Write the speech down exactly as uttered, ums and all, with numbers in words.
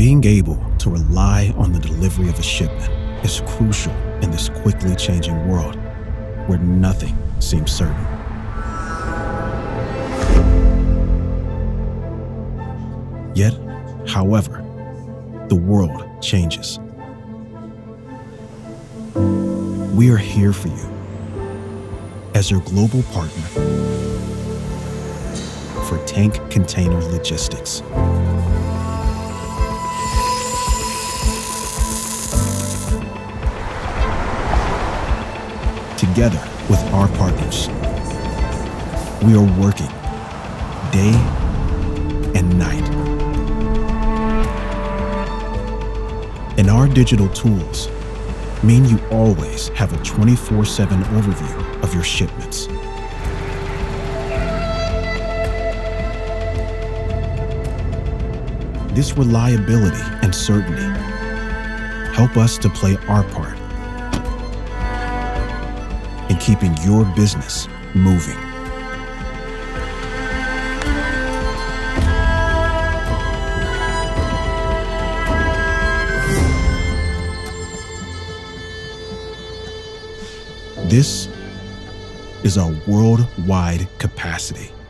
Being able to rely on the delivery of a shipment is crucial in this quickly changing world where nothing seems certain. Yet, however, the world changes. We are here for you as your global partner for tank container logistics. Together with our partners, we are working day and night. And our digital tools mean you always have a twenty-four seven overview of your shipments. This reliability and certainty help us to play our part in keeping your business moving. This is our worldwide capacity.